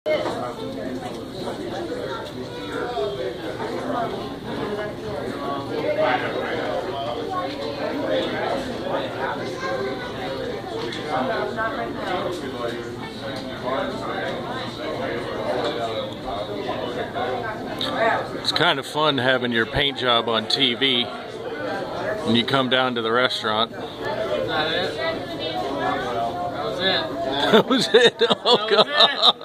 It's kind of fun having your paint job on TV when you come down to the restaurant. Is that it? That was it. That was it. Oh, God.